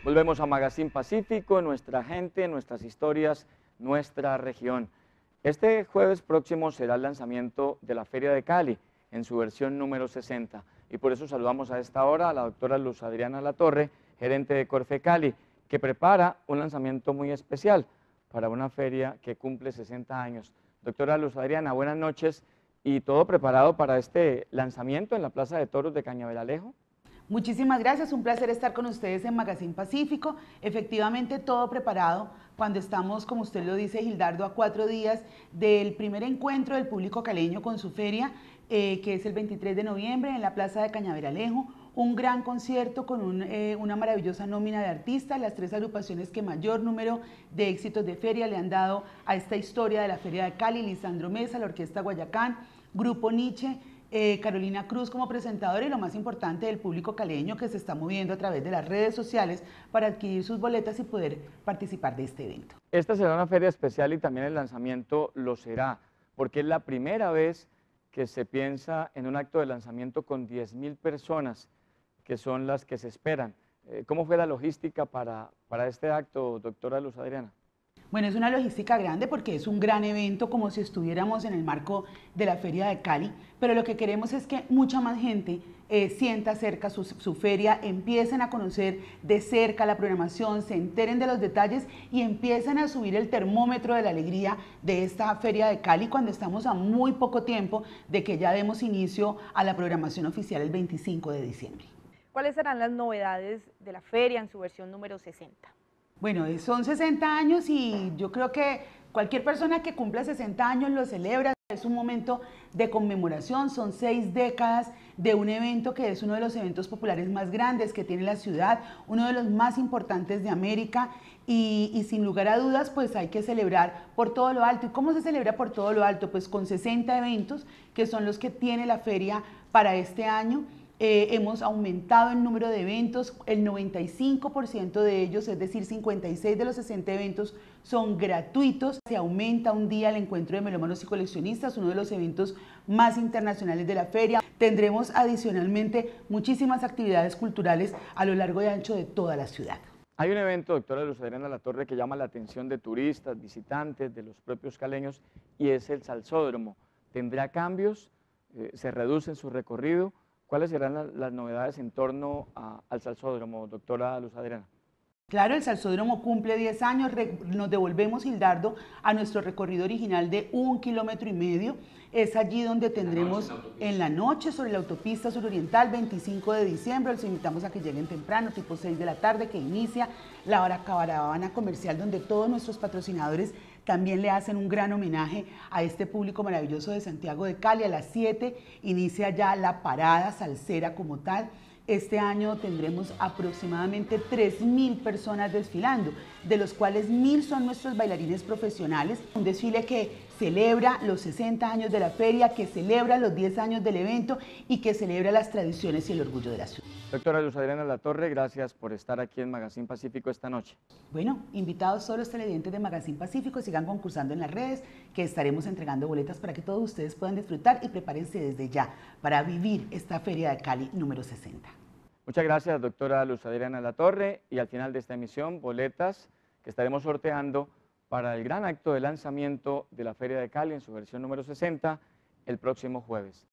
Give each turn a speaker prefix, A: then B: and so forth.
A: Volvemos a Magazine Pacífico, nuestra gente, nuestras historias, nuestra región. Este jueves próximo será el lanzamiento de la Feria de Cali en su versión número 60 y por eso saludamos a esta hora a la doctora Luz Adriana Latorre, gerente de Corfe Cali, que prepara un lanzamiento muy especial para una feria que cumple 60 años. Doctora Luz Adriana, buenas noches y todo preparado para este lanzamiento en la Plaza de Toros de Cañaveralejo.
B: Muchísimas gracias, un placer estar con ustedes en Magazine Pacífico. Efectivamente, todo preparado cuando estamos, como usted lo dice, Gildardo, a 4 días del primer encuentro del público caleño con su feria, que es el 23 de noviembre en la Plaza de Cañaveralejo. Un gran concierto con una maravillosa nómina de artistas, las 3 agrupaciones que mayor número de éxitos de feria le han dado a esta historia de la Feria de Cali: Lisandro Mesa, la Orquesta Guayacán, Grupo Nietzsche, Carolina Cruz como presentadora y lo más importante, del público caleño que se está moviendo a través de las redes sociales para adquirir sus boletas y poder participar de este evento.
A: Esta será una feria especial y también el lanzamiento lo será, porque es la primera vez que se piensa en un acto de lanzamiento con 10.000 personas, que son las que se esperan. ¿Cómo fue la logística para este acto, doctora Luz Adriana?
B: Bueno, es una logística grande porque es un gran evento, como si estuviéramos en el marco de la Feria de Cali, pero lo que queremos es que mucha más gente sienta cerca su feria, empiecen a conocer de cerca la programación, se enteren de los detalles y empiecen a subir el termómetro de la alegría de esta Feria de Cali cuando estamos a muy poco tiempo de que ya demos inicio a la programación oficial el 25 de diciembre.
C: ¿Cuáles serán las novedades de la feria en su versión número 60?
B: Bueno, son 60 años y yo creo que cualquier persona que cumpla 60 años lo celebra. Es un momento de conmemoración, son 6 décadas de un evento que es uno de los eventos populares más grandes que tiene la ciudad, uno de los más importantes de América y sin lugar a dudas pues hay que celebrar por todo lo alto. ¿Y cómo se celebra por todo lo alto? Pues con 60 eventos que son los que tiene la feria para este año. Hemos aumentado el número de eventos, el 95% de ellos, es decir, 56 de los 60 eventos son gratuitos. Se aumenta un día el encuentro de melómanos y coleccionistas, uno de los eventos más internacionales de la feria. Tendremos adicionalmente muchísimas actividades culturales a lo largo y ancho de toda la ciudad.
A: Hay un evento, doctora Luz Adriana Latorre, que llama la atención de turistas, visitantes, de los propios caleños, y es el Salsódromo. ¿Tendrá cambios? ¿Se reduce en su recorrido? ¿Cuáles serán las novedades en torno al Salsódromo, doctora Luz Adriana?
B: Claro, el Salsódromo cumple 10 años, nos devolvemos, Gildardo, a nuestro recorrido original de 1,5 kilómetros. Es allí donde tendremos en la noche sobre la autopista suroriental, 25 de diciembre, los invitamos a que lleguen temprano, tipo 6 de la tarde, que inicia la hora caravana comercial, donde todos nuestros patrocinadores también le hacen un gran homenaje a este público maravilloso de Santiago de Cali. A las 7 inicia ya la parada salsera como tal. Este año tendremos aproximadamente 3.000 personas desfilando, de los cuales 1.000 son nuestros bailarines profesionales. Un desfile que celebra los 60 años de la feria, que celebra los 10 años del evento y que celebra las tradiciones y el orgullo de la ciudad.
A: Doctora Luz Adriana Latorre, gracias por estar aquí en Magazine Pacífico esta noche.
B: Bueno, invitados todos los televidentes de Magazine Pacífico, sigan concursando en las redes, que estaremos entregando boletas para que todos ustedes puedan disfrutar y prepárense desde ya para vivir esta Feria de Cali número 60.
A: Muchas gracias, doctora Luz Adriana Latorre, y al final de esta emisión, boletas que estaremos sorteando para el gran acto de lanzamiento de la Feria de Cali en su versión número 60 el próximo jueves.